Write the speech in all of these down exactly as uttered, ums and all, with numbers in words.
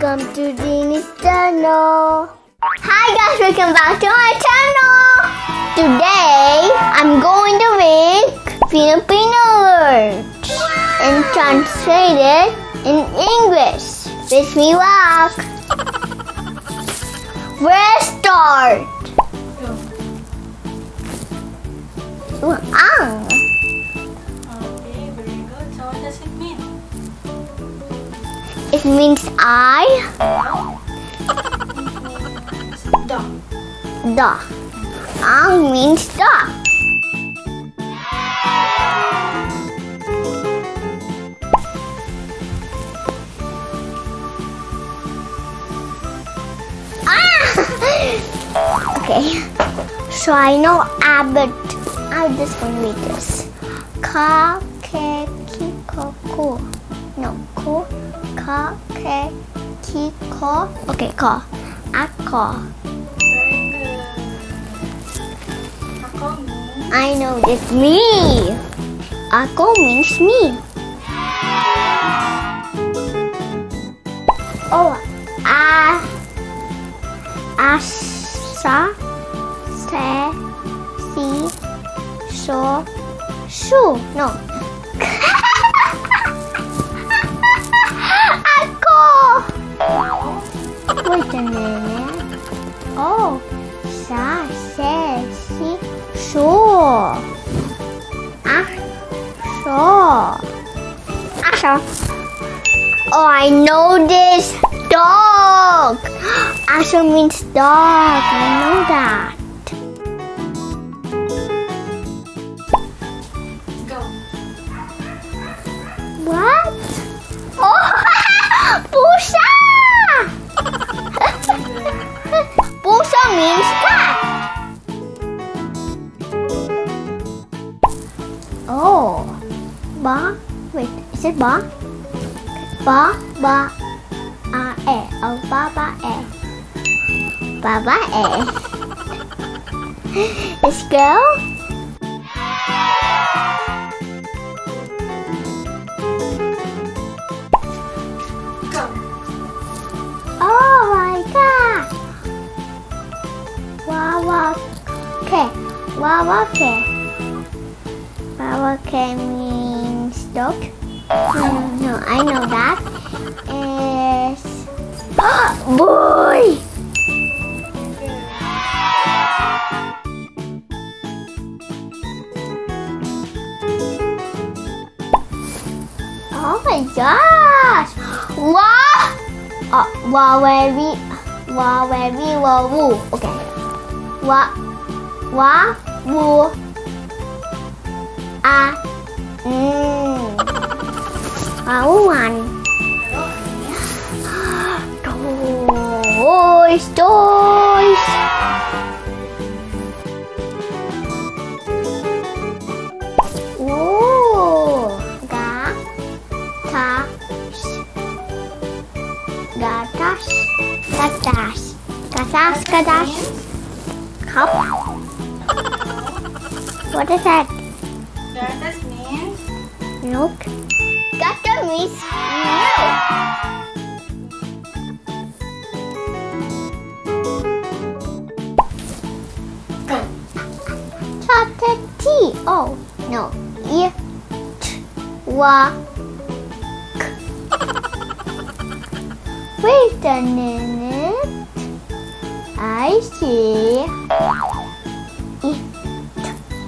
Welcome to Dini's channel. Hi guys, welcome back to my channel. Today, I'm going to make Filipino words and translate it in English. Wish me luck. Let's start. Ang. Okay, very good. So what does it mean? It means I. The. The. Ang means the. Ah! Okay. So I know A, but I just want to read this. Ka, ke, ki, ko, ko. No, ko, ka, ke, ki, ko. Okay, ko. Ako. Very good. Ako means I know it's me. Ako means me. Oh, a, asa, se, si, so, su. No. Ako. Wait a minute. Oh, sa, se, si, so. Ah, so. Aso. Oh, I know this. Dog. Aso means dog. I know that. go. What? Oh, pusa. Pusa means cat. Oh, ba? Wait, is it ba? Ba, ba, a, e. Oh, ba, ba, e. Ba, ba, e. Let's go. Go. Oh my God. Wawa, ke. Wawa, ke. Wawa, ke means dog. No, no, I know that. Is boy. Oh my gosh! Wow! Uh, wawewi, wawewi, wawu. Okay. Wa, wa, wu, a, mm. Awan. Toys, toys. Ooh, ga, ta, gatas, gatas, gatas, gatas. Cup. What is that? Gatas means Milk. Gatas means milk. go. Chocolate tea. Oh, no. E, t, wa, k. Wait a minute. I see. E, t.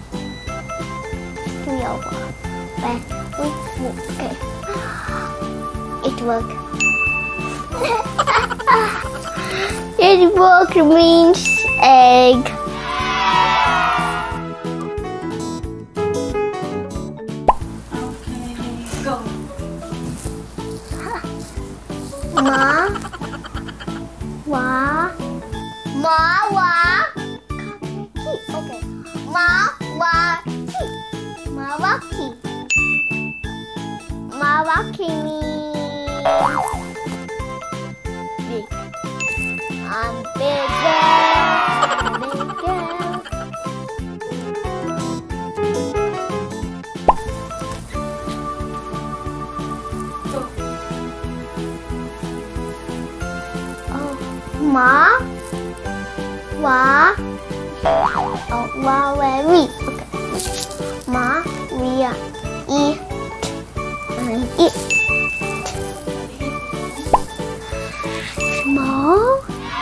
Three over. Wait, wait, wait, okay. It worked. It worked means egg. Okay, go. Ma, wa, ma, wa, ki. Okay. Ma, wa, ki. Ma, wa, ki. Ma, wa, ki means big. I'm bigger, bigger. Go. Ma. Wa. Oh, wa, where we. Okay. Ma, we are eat. And eat. Small.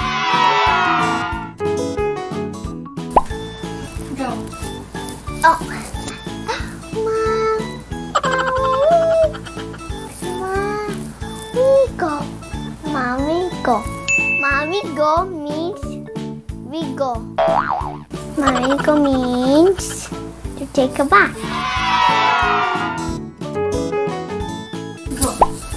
Go. Oh. Ma. Ma, we go. Ma, we go means we go. Ma, we go means to take a bath. Go.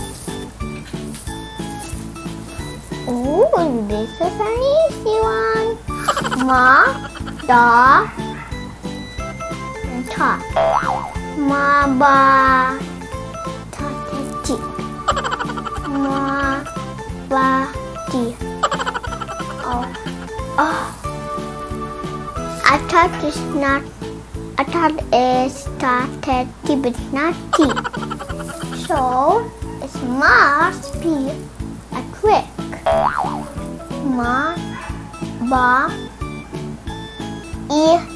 Oh, this is an easy one. Ma, da, and ta. Ma, ba, ta, ta, ti. Ma, ba, ti. Oh, oh. I thought it's not. I thought it's ta, ta, ti, but it's not ti. So it must be a trick. Ma, ba, eat.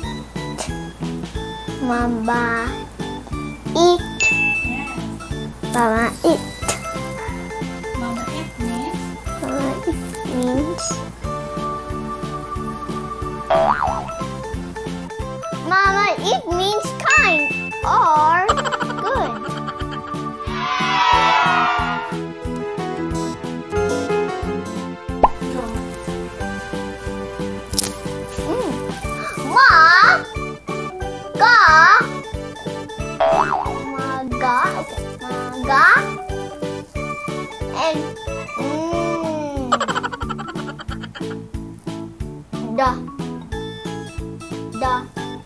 Ma, ba, eat. Yes. Mama, eat. Mama eat means Mama, eat means. Mama, eat means kind or good. go. Mm. Ma, ga, ma, ga, okay, ma, ga, and mm, da, da,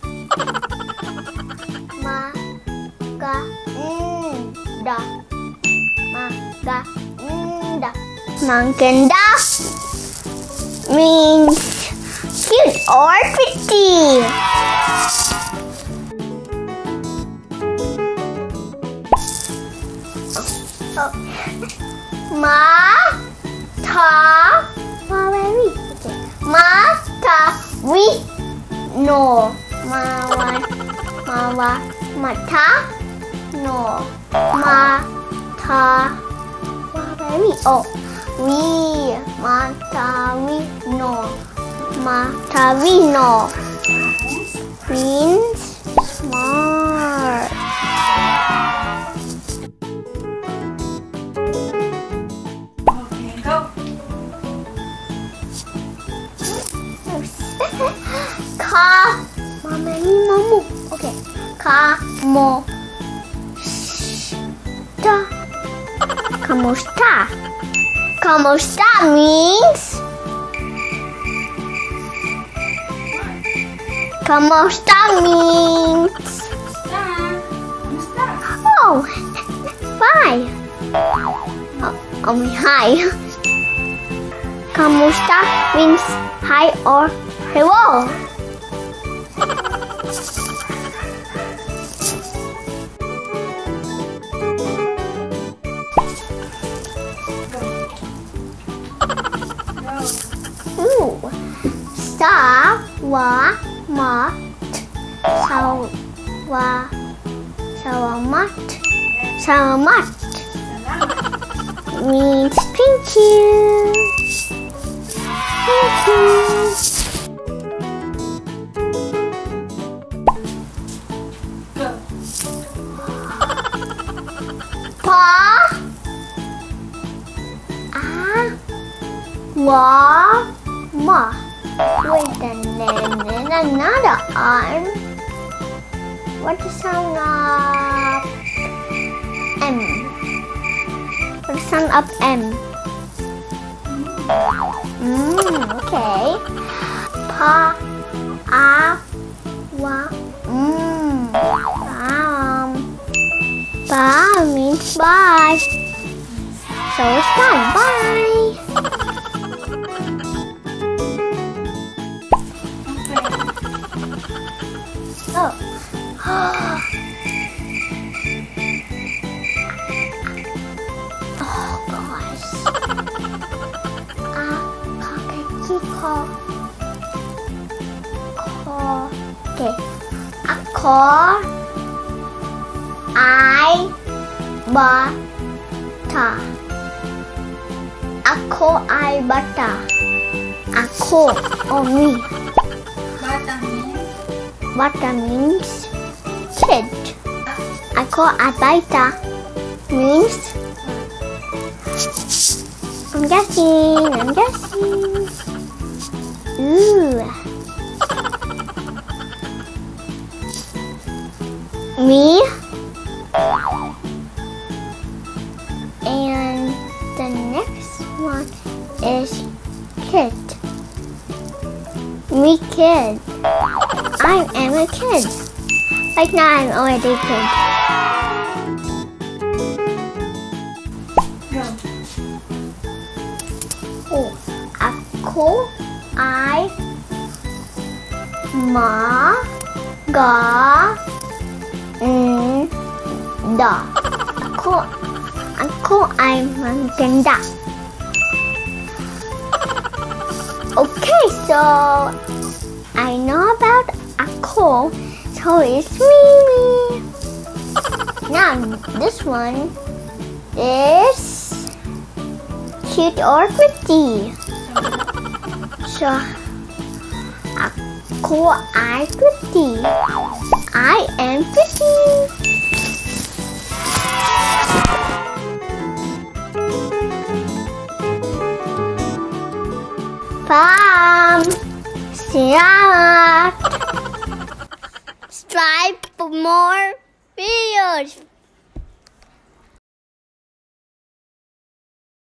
ma, ga, mm, da, ma, ga, mm, da. Mountain duck means cute or pretty. Oh. Ma, ta, ma, where we? Okay. Ma, ta, we, no. Ma, wa, ma, wa, ma, ta, no. Ma, ta, ma, where we? Oh, we, ma, ta, we, no. Ma, ta, we, no. Means smart. Okay, go. Ka, mama ni mamu. Okay, ka, mo, sta, kamusta. Kamusta means. Kamusta means. Stop. Stop. Oh, bye. Oh, oh, hi. Kamusta means hi or hello. Ooh. Sa, wa, ma, sa, wa, salamat. Salamat means thank you. Thank you. Go. Pa, a, wa, ma. Wait, and then another arm. What the sound of M? What the sound of M? Mm, okay. Pa, a, wa, mm. Um, pa means bye. So it's done. Bye. Oh. Oh gosh. Ah, cockatoo. Ko. Ko. Okay. Ako. I. Bata. Ako ay bata. Ako or me. Bata means Bata means kid. Ako ay bata means I'm guessing. I'm guessing. Ooh. Me. And the next one is kid. Me kid. I am a kid. Like now I'm already a kid. go. Oh, ako ay ma ga n da. Ako ako ay maganda. Okay, so I know about ako, so it's Mimi. Now this one is cute or pretty. So ako ay pretty. I am pretty. Pam, salamat. Subscribe for more videos.